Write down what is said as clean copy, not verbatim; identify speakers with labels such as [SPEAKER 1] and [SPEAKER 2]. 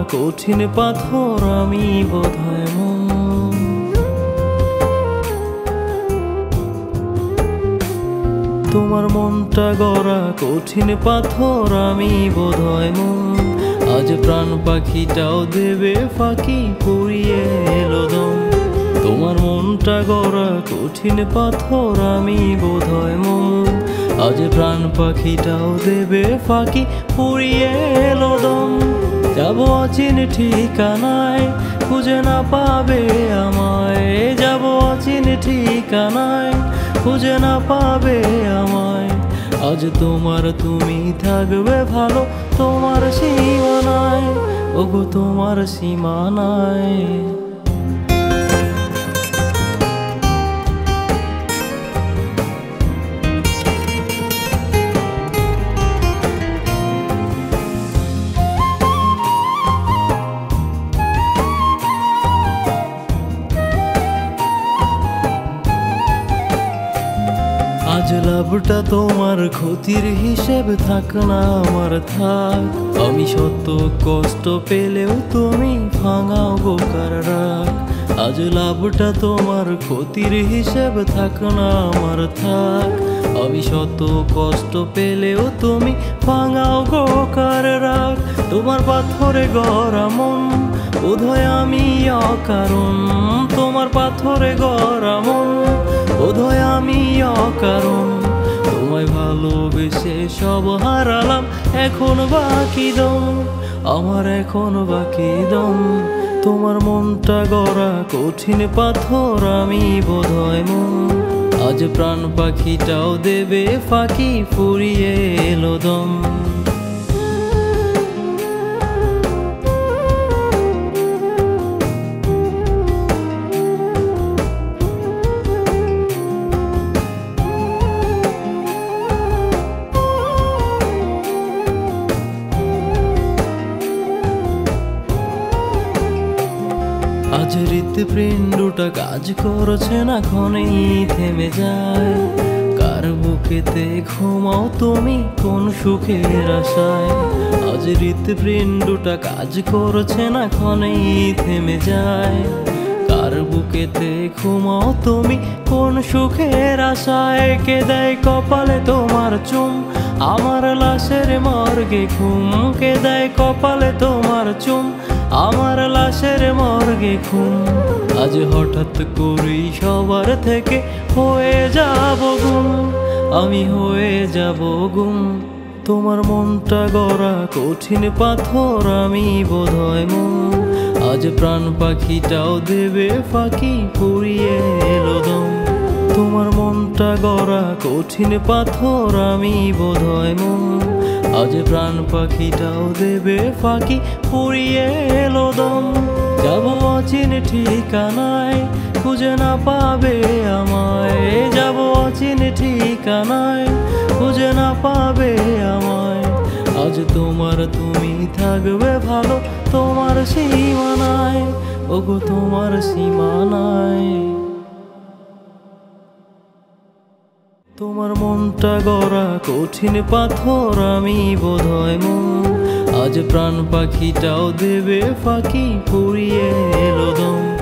[SPEAKER 1] কঠিন পাথর আমি বোধহয় মন। তোমার মনটা গড়া কঠিন পাথর আমি বোধহয় মন। আজ প্রাণ পাখিটাও দেবে ফাঁকি পুড়িয়ে এলো দম। তোমার মনটা গড়া কঠিন পাথর আমি বোধহয় মন। আজ প্রাণ পাখিটাও দেবে ফাঁকি পুড়িয়ে এলো দম। যাবো অচিন ঠিকানায় খুঁজে না পাবে আমায়। যাবো অচিন ঠিকানায় খুঁজে না পাবে আমায়। আজ তোমার তুমি থাকবে ভালো তোমার সীমানায়, ওগো তোমার সীমানায়। আজ লাভটা তোমার ক্ষতির হিসেব থাক না আমার থাক। আমি শত কষ্ট পেলেও তুমি ভাঙাও বোকার রাগ। আজ লাভটা তোমার ক্ষতির হিসেব থাক না আমার থাক। আমি শত কষ্ট পেলেও তুমি ভাঙাও বোকার রাগ। তোমার পাথরে গড়া মন বোধহয় আমি অকারণ। তোমার পাথরে গড়া মন বোধহয় আমি অকারণ। তোমায় ভালোবেসে সব হারালাম এখন বাকি দম, আমার এখন বাকি দম। তোমার মনটা গড়া কঠিন পাথর আমি বোধহয় মন। আজ প্রাণ পাখিটাও দেবে ফাঁকি ফুরিয়ে এলো দম। আজ হৃৎপিণ্ডটা কাজ করছে না ক্ষণেই থেমে যায়। কার বুকেতে ঘুমাও তুমি কোন সুখের আশায়। আজ হৃৎপিণ্ডটা কাজ করছে না ক্ষণেই থেমে যায়। কার বুকেতে ঘুমাও তুমি কোন সুখের আশায়। কে দেয় কপালে তোমার চুম আমার লাশের মর্গে ঘুম। কে দেয় কপালে তোমার চুম আমার লাশের মর্গে ঘুম। আজ হঠাৎ করেই সবার থেকে হয়ে যাব গুম, আমি হয়ে যাব গুম। তোমার মনটা গড়া কঠিন পাথর আমি বোধহয় মন। আজ প্রাণ পাখিটাও দেবে ফাঁকি পুড়িয়ে এলো দম। তোমার মনটা গড়া কঠিন পাথর আমি বোধহয় মন। আজ প্রাণ পাখিটাও দেবে ফাঁকি পুড়িয়ে এলো দম। যাবো অচিন ঠিকানায় খুঁজে না পাবে আমায়। যাবো অচিন ঠিকানায় খুঁজে না পাবে আমায়। আজ তোমার তুমি থাকবে ভালো তোমার সীমানায়, ওগো তোমার সীমানায়। তোমার মনটা গড়া কঠিন পাথর আমি বোধহয় মন। আজ প্রাণ পাখিটাও দেবে ফাঁকি পুড়িয়ে এলো দম।